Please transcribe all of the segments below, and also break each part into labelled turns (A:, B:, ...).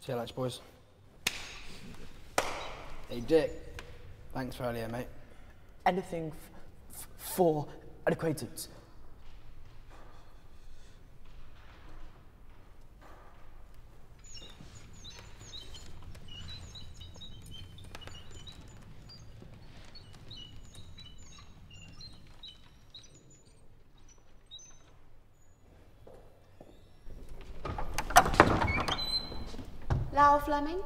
A: See you later, boys. Hey, Dick. Thanks for earlier, mate.
B: Anything for an acquaintance.
C: Lowell, Fleming?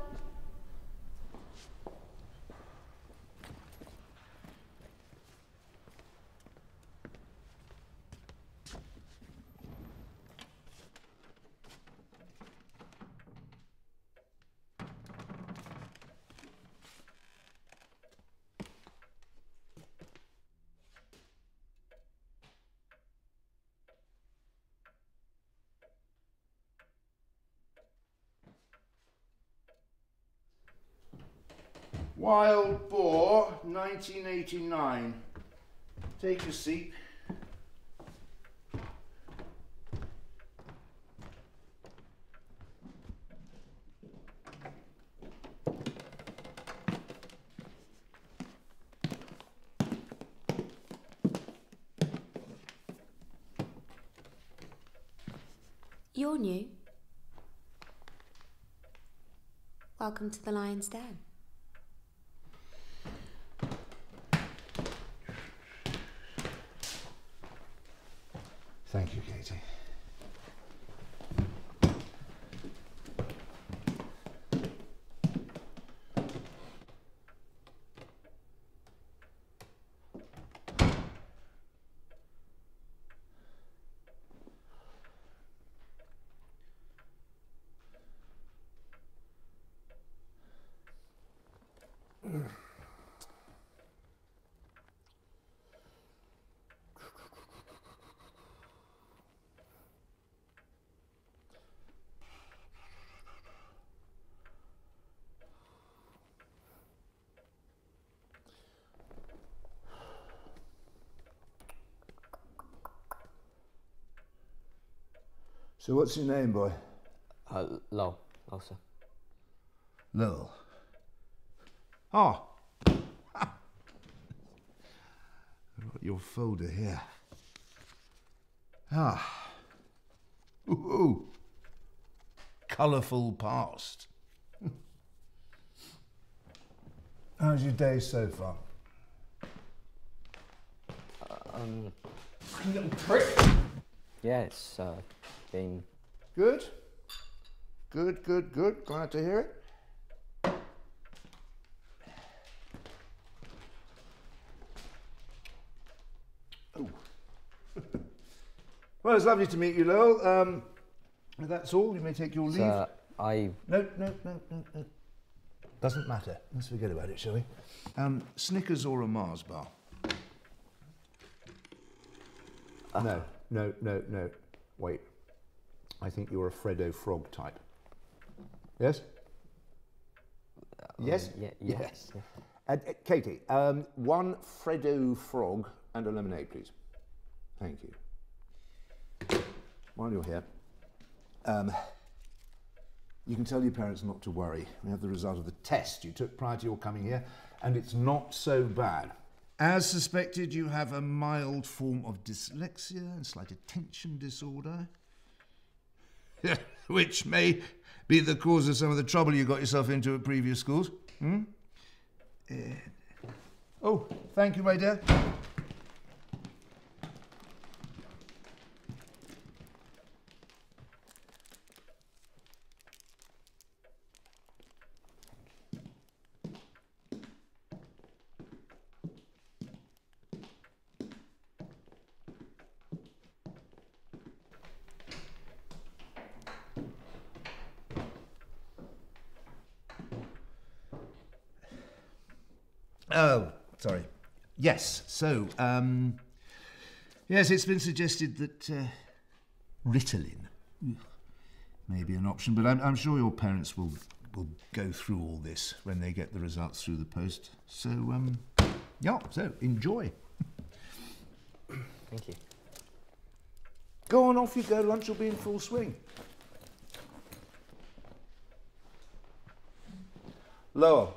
D: Wild Boar, 1989. Take a seat.
C: You're new. Welcome to the Lion's Den.
D: Thank you, Katie. So what's your name, boy?
B: Lowell. Lowell, sir.
D: Lowell. Ah. I've got your folder here. Ah. Ooh. Colourful past. How's your day so far?
A: Little prick.
B: Yeah, it's been...
D: Good? Good, good, good. Glad to hear it. Oh. Well, it's lovely to meet you, Lowell. If that's all, you may take your leave.
B: No.
D: No. Doesn't matter. Let's forget about it, shall we? Snickers or a Mars bar? No. Wait. I think you're a Freddo Frog type. Yes? Yes?
B: Yes.
D: Katie, one Freddo Frog and a lemonade, please. Thank you. While you're here, you can tell your parents not to worry. We have the result of the test you took prior to your coming here, and it's not so bad. As suspected, you have a mild form of dyslexia and slight attention disorder, which may be the cause of some of the trouble you got yourself into at previous schools. Oh, thank you, my dear. Oh, sorry. Yes, so, yes, it's been suggested that Ritalin may be an option, but I'm sure your parents will go through all this when they get the results through the post. So, yeah, so enjoy.
B: Thank you.
D: Go on, off you go. Lunch will be in full swing. Lowell.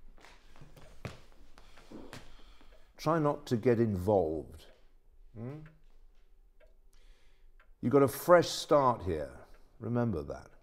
D: Try not to get involved. You've got a fresh start here. Remember that.